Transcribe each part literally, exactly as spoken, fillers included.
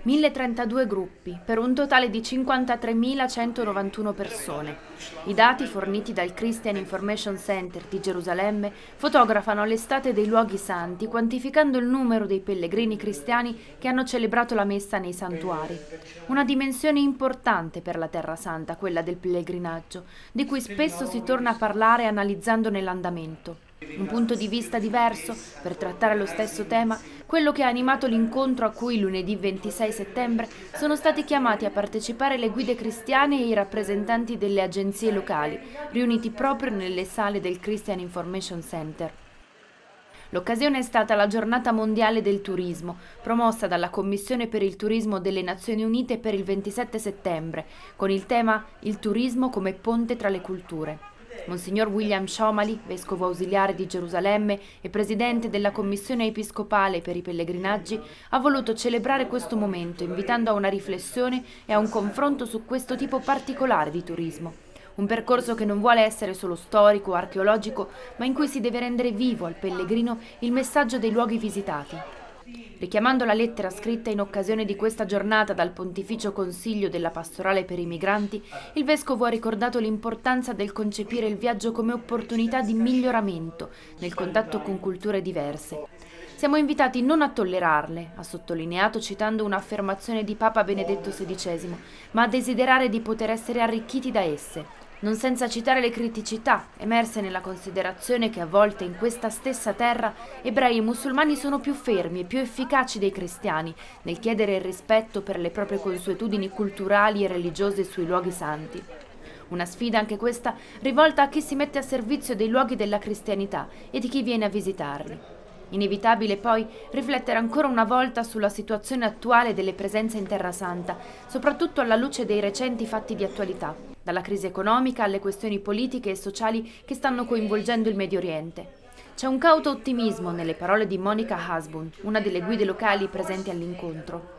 mille trentadue gruppi, per un totale di cinquantatremilacentonovantuno persone. I dati forniti dal Christian Information Center di Gerusalemme fotografano l'estate dei luoghi santi, quantificando il numero dei pellegrini cristiani che hanno celebrato la messa nei santuari. Una dimensione importante per la Terra Santa, quella del pellegrinaggio, di cui spesso si torna a parlare analizzandone l'andamento. Un punto di vista diverso, per trattare lo stesso tema, quello che ha animato l'incontro a cui lunedì ventisei settembre sono stati chiamati a partecipare le guide cristiane e i rappresentanti delle agenzie locali, riuniti proprio nelle sale del Christian Information Center. L'occasione è stata la Giornata Mondiale del Turismo, promossa dalla Commissione per il Turismo delle Nazioni Unite per il ventisette settembre, con il tema «Il turismo come ponte tra le culture». Monsignor William Shomali, vescovo ausiliare di Gerusalemme e presidente della Commissione Episcopale per i pellegrinaggi, ha voluto celebrare questo momento invitando a una riflessione e a un confronto su questo tipo particolare di turismo. Un percorso che non vuole essere solo storico o archeologico, ma in cui si deve rendere vivo al pellegrino il messaggio dei luoghi visitati. Richiamando la lettera scritta in occasione di questa giornata dal Pontificio Consiglio della Pastorale per i Migranti, il Vescovo ha ricordato l'importanza del concepire il viaggio come opportunità di miglioramento nel contatto con culture diverse. Siamo invitati non a tollerarle, ha sottolineato citando un'affermazione di Papa Benedetto sedicesimo, ma a desiderare di poter essere arricchiti da esse. Non senza citare le criticità emerse nella considerazione che a volte in questa stessa terra ebrei e musulmani sono più fermi e più efficaci dei cristiani nel chiedere il rispetto per le proprie consuetudini culturali e religiose sui luoghi santi. Una sfida anche questa rivolta a chi si mette a servizio dei luoghi della cristianità e di chi viene a visitarli. Inevitabile poi riflettere ancora una volta sulla situazione attuale delle presenze in Terra Santa, soprattutto alla luce dei recenti fatti di attualità, dalla crisi economica alle questioni politiche e sociali che stanno coinvolgendo il Medio Oriente. C'è un cauto ottimismo nelle parole di Monica Hasbun, una delle guide locali presenti all'incontro.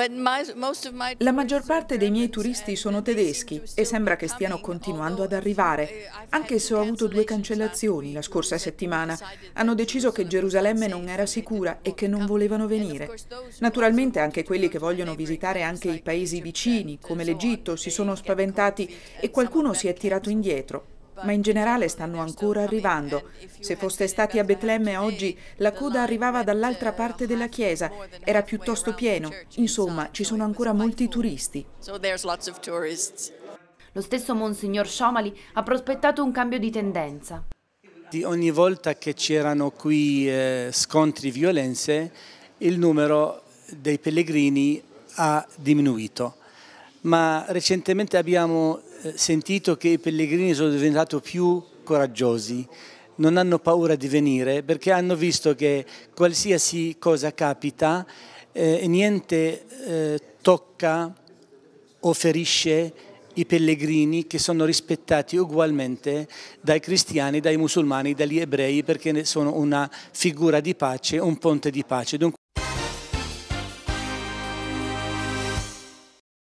La maggior parte dei miei turisti sono tedeschi e sembra che stiano continuando ad arrivare. Anche se ho avuto due cancellazioni la scorsa settimana, hanno deciso che Gerusalemme non era sicura e che non volevano venire. Naturalmente anche quelli che vogliono visitare anche i paesi vicini, come l'Egitto, si sono spaventati e qualcuno si è tirato indietro. Ma in generale stanno ancora arrivando. Se foste stati a Betlemme oggi, la coda arrivava dall'altra parte della chiesa, era piuttosto pieno. Insomma, ci sono ancora molti turisti. Lo stesso Monsignor Shomali ha prospettato un cambio di tendenza. Ogni volta che c'erano qui eh, scontri, violenze, il numero dei pellegrini ha diminuito. Ma recentemente abbiamo sentito che i pellegrini sono diventati più coraggiosi, non hanno paura di venire perché hanno visto che qualsiasi cosa capita, eh, niente eh, tocca o ferisce i pellegrini che sono rispettati ugualmente dai cristiani, dai musulmani, dagli ebrei perché sono una figura di pace, un ponte di pace. Dunque,